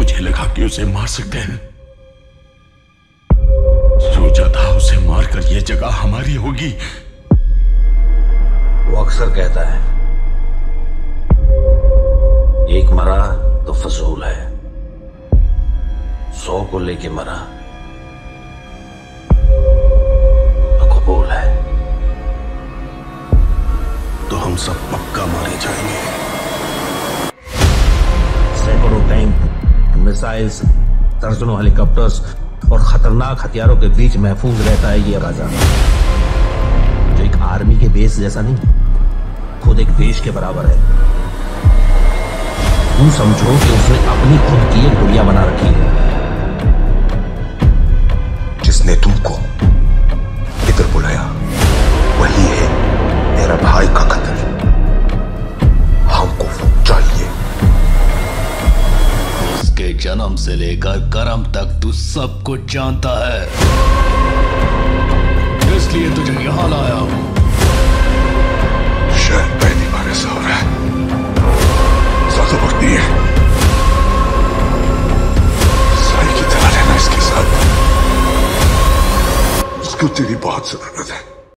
मुझे लगा कि उसे मार सकते हैं। सोचा था उसे मारकर यह जगह हमारी होगी। वो अक्सर कहता है, एक मरा तो फजूल है, 100 को लेके मरा तो कबूल है। तो हम सब पक्का मारे जाएंगे। सैकड़ों टैंक, मिसाइल्स, दर्जनों हेलीकॉप्टर्स और खतरनाक हथियारों के बीच महफूज रहता है ये राजा, जो एक आर्मी के बेस जैसा नहीं, खुद एक देश के बराबर है। तुम समझो कि उसने अपनी खुद की एक दुनिया बना रखी है। जिसने तुमको इधर बुलाया वही है मेरा भाई का कत्ल। हमको वो चाहिए। उसके जन्म से लेकर कर्म तक तू सब कुछ जानता है, इसलिए तुझे यहां लाया हूं। शायद पहली बार ऐसा हो रहा है। ज्यादा वक्त नहीं है। साई की तरह रहना इसके साथ। उसको तेरी बहुत जरूरत है।